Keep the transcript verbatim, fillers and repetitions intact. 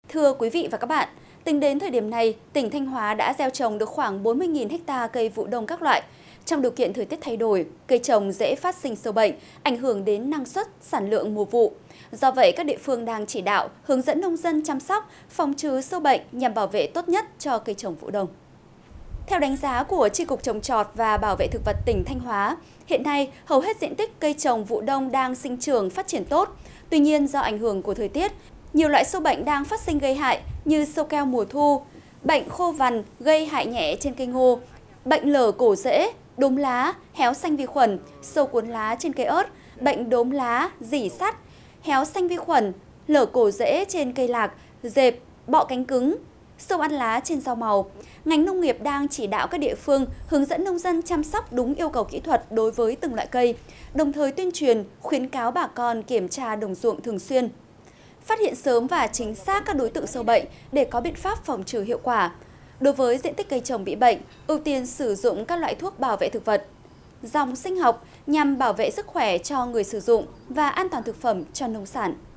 Thưa quý vị và các bạn, tính đến thời điểm này, tỉnh Thanh Hóa đã gieo trồng được khoảng bốn mươi nghìn ha cây vụ đông các loại. Trong điều kiện thời tiết thay đổi, cây trồng dễ phát sinh sâu bệnh, ảnh hưởng đến năng suất, sản lượng mùa vụ. Do vậy, các địa phương đang chỉ đạo, hướng dẫn nông dân chăm sóc, phòng trừ sâu bệnh nhằm bảo vệ tốt nhất cho cây trồng vụ đông. Theo đánh giá của Chi cục Trồng trọt và Bảo vệ thực vật tỉnh Thanh Hóa, hiện nay hầu hết diện tích cây trồng vụ đông đang sinh trưởng phát triển tốt. Tuy nhiên, do ảnh hưởng của thời tiết, nhiều loại sâu bệnh đang phát sinh gây hại như sâu keo mùa thu, bệnh khô vằn gây hại nhẹ trên cây ngô, bệnh lở cổ rễ, đốm lá, héo xanh vi khuẩn, sâu cuốn lá trên cây ớt, bệnh đốm lá, rỉ sắt, héo xanh vi khuẩn, lở cổ rễ trên cây lạc, dẹp, bọ cánh cứng, sâu ăn lá trên rau màu. Ngành nông nghiệp đang chỉ đạo các địa phương hướng dẫn nông dân chăm sóc đúng yêu cầu kỹ thuật đối với từng loại cây, đồng thời tuyên truyền, khuyến cáo bà con kiểm tra đồng ruộng thường xuyên, phát hiện sớm và chính xác các đối tượng sâu bệnh để có biện pháp phòng trừ hiệu quả. Đối với diện tích cây trồng bị bệnh, ưu tiên sử dụng các loại thuốc bảo vệ thực vật, dòng sinh học nhằm bảo vệ sức khỏe cho người sử dụng và an toàn thực phẩm cho nông sản.